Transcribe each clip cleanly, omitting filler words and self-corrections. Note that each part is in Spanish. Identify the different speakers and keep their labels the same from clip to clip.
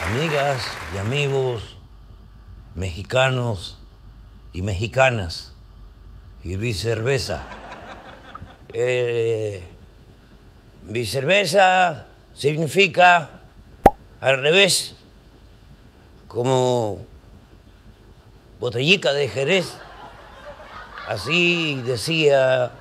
Speaker 1: Amigas y amigos mexicanos y mexicanas y viceversa. Viceversa significa al revés, como botellica de Jerez. Así decía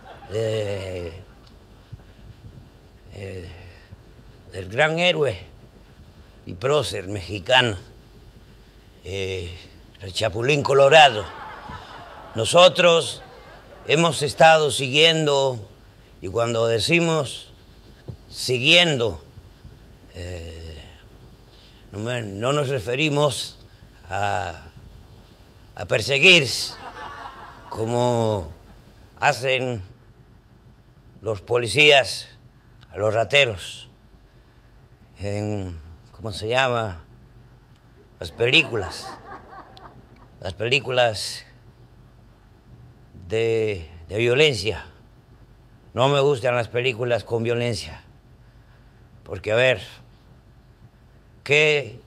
Speaker 1: el gran héroe y prócer mexicano, el Chapulín Colorado. Nosotros hemos estado siguiendo, y cuando decimos siguiendo, no nos referimos a perseguir, como hacen los policías a los rateros en, ¿cómo se llama?, las películas de violencia. No me gustan las películas con violencia, porque a ver, ¿qué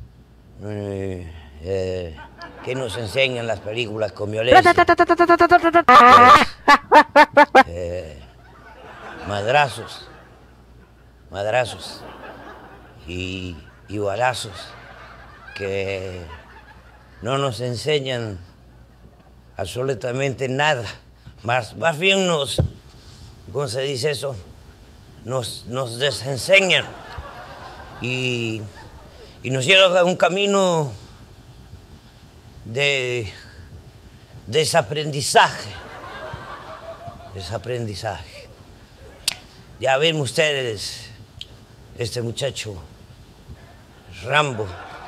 Speaker 1: nos enseñan las películas con violencia? Madrazos y balazos, que no nos enseñan absolutamente nada. Más bien nos, ¿cómo se dice eso?, nos desenseñan y nos llevan a un camino de desaprendizaje. Ya ven ustedes, este muchacho Rambo,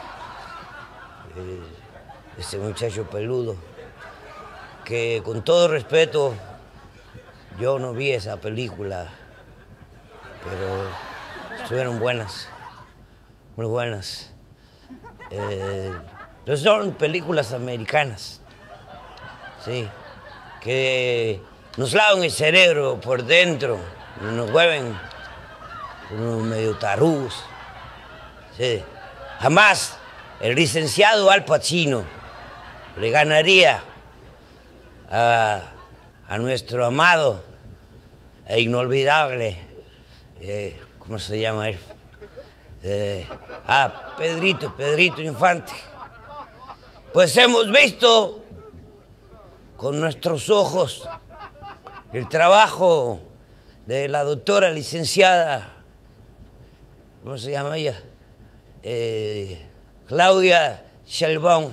Speaker 1: este muchacho peludo, que con todo respeto, yo no vi esa película, pero estuvieron buenas, muy buenas. Pero son películas americanas, sí, que nos lavan el cerebro por dentro, nos vuelven unos medio tarugos. Sí. Jamás el licenciado Al Pacino le ganaría a nuestro amado e inolvidable, ¿cómo se llama él? Pedrito Infante. Pues hemos visto con nuestros ojos el trabajo de la doctora licenciada, ¿cómo se llama ella?, Claudia Sheinbaum,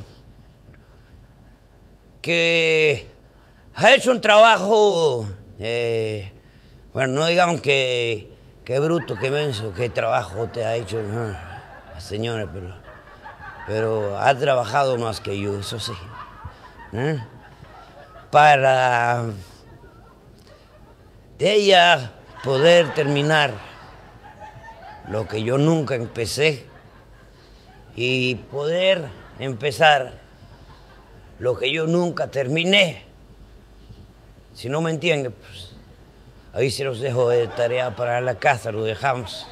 Speaker 1: que ha hecho un trabajo, bueno, no digamos que bruto, que menso, qué trabajo te ha hecho, ¿no?, la señora, pero ha trabajado más que yo, eso sí, para ella poder terminar lo que yo nunca empecé y poder empezar lo que yo nunca terminé. Si no me entienden, pues ahí se los dejo de tarea para la casa, lo dejamos.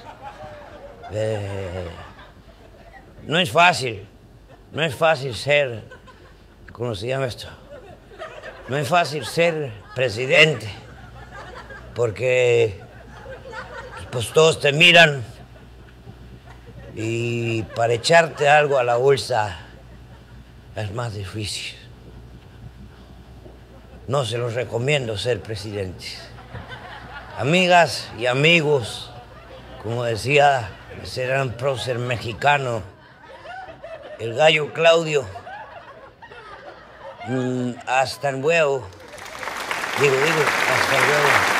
Speaker 1: No es fácil ser, ¿cómo se llama esto?, no es fácil ser presidente, porque pues todos te miran y para echarte algo a la bolsa es más difícil. No se los recomiendo ser presidentes. Amigas y amigos, como decía ese gran prócer mexicano, el gallo Claudio, hasta luego. Digo, hasta luego.